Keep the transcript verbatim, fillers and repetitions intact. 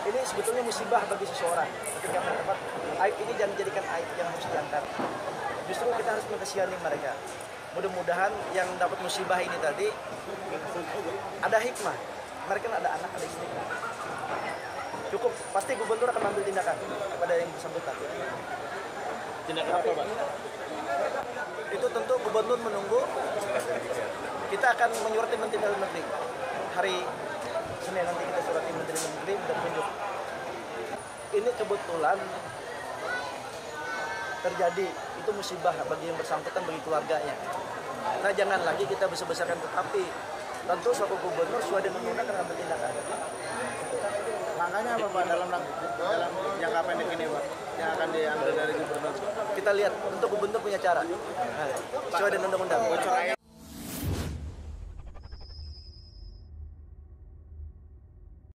Ini sebetulnya musibah bagi seseorang. Ketika mendapat aib ini, jangan jadikan aib yang harus diangkat. Justru kita harus mengasihani mereka. Mudah-mudahan yang dapat musibah ini tadi ada hikmah. Mereka ada anak, ada istri. Cukup, pasti gubernur akan ambil tindakan kepada yang bersangkutan. Tindakan apa, Pak? Itu tentu gubernur menunggu. Kita akan menyurati Menteri Dalam Negeri. Hari Senin nanti kita surati Menteri Dalam Negeri dan tunjuk. Ini kebetulan terjadi, itu musibah bagi yang bersangkutan, bagi keluarganya. Nah, jangan lagi kita besar-besarkan, tetapi tentu suatu gubernur sesuai dengan undang-undang akan ambil tindakan. Langkahnya apa, Pak, dalam dalam jangka pendek ini, Pak, yang akan diambil dari gubernur? Kita lihat, untuk gubernur punya cara. Nah, sesuai dengan undang-undang.